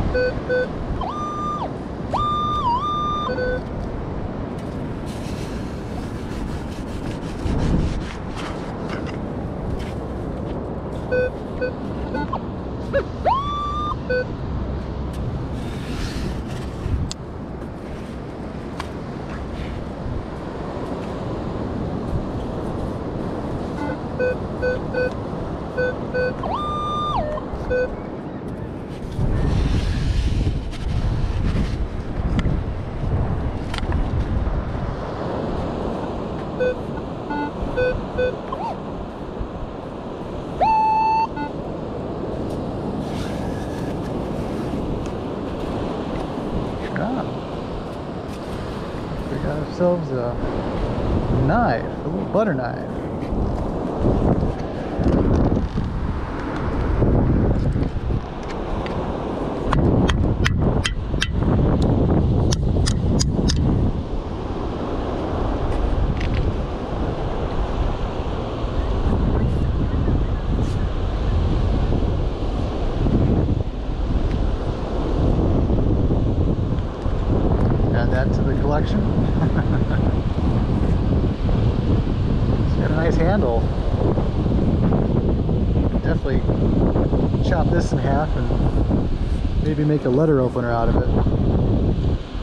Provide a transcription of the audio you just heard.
We got ourselves a knife, a little butter knife. Add that to the collection. It's got a nice handle. Definitely chop this in half and maybe make a letter opener out of it.